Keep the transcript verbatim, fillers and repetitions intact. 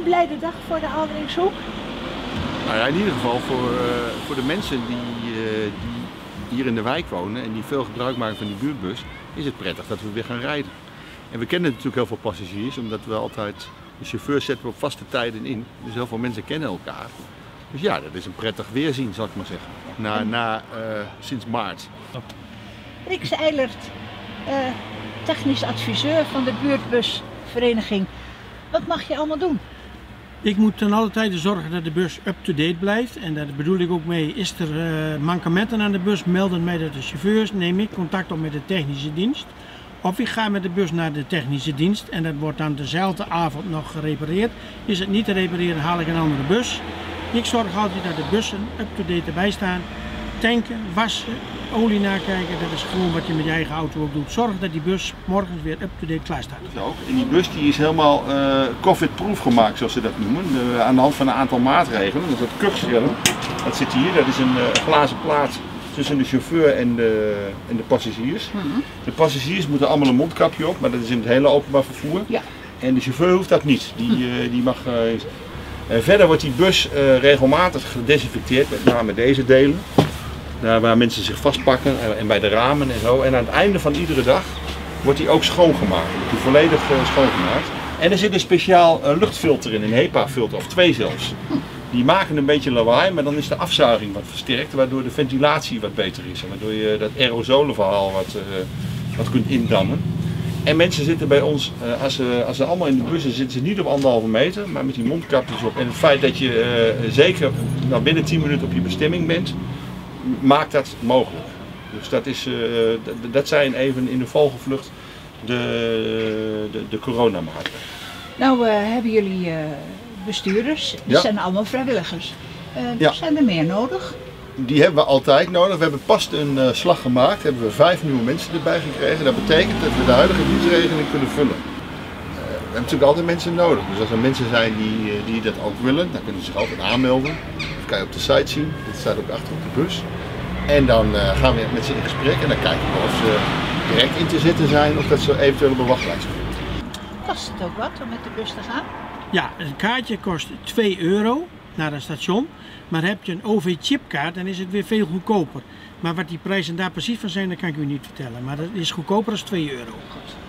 een blijde dag voor de Alderingshoek? Nou ja, in ieder geval voor, uh, voor de mensen die, uh, die hier in de wijk wonen en die veel gebruik maken van die buurtbus, is het prettig dat we weer gaan rijden. En we kennen natuurlijk heel veel passagiers, omdat we altijd de chauffeurs zetten we op vaste tijden in. Dus heel veel mensen kennen elkaar. Dus ja, dat is een prettig weerzien, zal ik maar zeggen, na, na, uh, sinds maart. Rick Eilert, uh, technisch adviseur van de buurtbusvereniging. Wat mag je allemaal doen? Ik moet ten alle tijde zorgen dat de bus up-to-date blijft. En daar bedoel ik ook mee, is er uh, mankementen aan de bus, melden mij dat de chauffeurs, neem ik contact op met de technische dienst. Of ik ga met de bus naar de technische dienst en dat wordt dan dezelfde avond nog gerepareerd. Is het niet te repareren, haal ik een andere bus. Ik zorg altijd dat de bussen up-to-date erbij staan. Tanken, wassen, olie nakijken, dat is gewoon wat je met je eigen auto ook doet. Zorg dat die bus morgens weer up-to-date klaar staat. Ook. En die bus die is helemaal uh, COVID-proof gemaakt, zoals ze dat noemen. De, aan de hand van een aantal maatregelen. Dat is dat kuchscherm, dat zit hier, dat is een uh, glazen plaat tussen de chauffeur en de, en de passagiers. Mm-hmm. De passagiers moeten allemaal een mondkapje op, maar dat is in het hele openbaar vervoer. Ja. En de chauffeur hoeft dat niet. Die, uh, die mag, uh, en verder wordt die bus uh, regelmatig gedesinfecteerd, met name deze delen. Daar waar mensen zich vastpakken en bij de ramen en zo. En aan het einde van iedere dag wordt die ook schoongemaakt. Wordt die volledig uh, schoongemaakt. En er zit een speciaal uh, luchtfilter in, een HEPA-filter, of twee zelfs. Die maken een beetje lawaai, maar dan is de afzuiging wat versterkt, waardoor de ventilatie wat beter is. En waardoor je dat aerosolenverhaal wat, uh, wat kunt indammen. En mensen zitten bij ons, uh, als, ze, als ze allemaal in de bussen zitten, ze niet op anderhalve meter, maar met die mondkapjes op. En het feit dat je uh, zeker nou, binnen tien minuten op je bestemming bent, maakt dat mogelijk. Dus dat, is, uh, dat zijn even in de vogelvlucht de, de, de coronamaatregelen. Nou uh, hebben jullie uh, bestuurders, dat ja. zijn allemaal vrijwilligers. Uh, ja. Zijn er meer nodig? Die hebben we altijd nodig. We hebben pas een uh, slag gemaakt, hebben we vijf nieuwe mensen erbij gekregen. Dat betekent dat we de huidige dienstregeling kunnen vullen. Uh, we hebben natuurlijk altijd mensen nodig. Dus als er mensen zijn die, die dat ook willen, dan kunnen ze zich altijd aanmelden. Dat kan je op de site zien, dat staat ook achter op de bus. En dan uh, gaan we met ze in gesprek en dan kijken we of ze direct in te zetten zijn of dat ze eventueel op een wachtlijst komen. Kost het ook wat om met de bus te gaan? Ja, een kaartje kost twee euro naar een station. Maar heb je een O V-chipkaart, dan is het weer veel goedkoper. Maar wat die prijzen daar precies van zijn, dat kan ik u niet vertellen. Maar dat is goedkoper dan twee euro.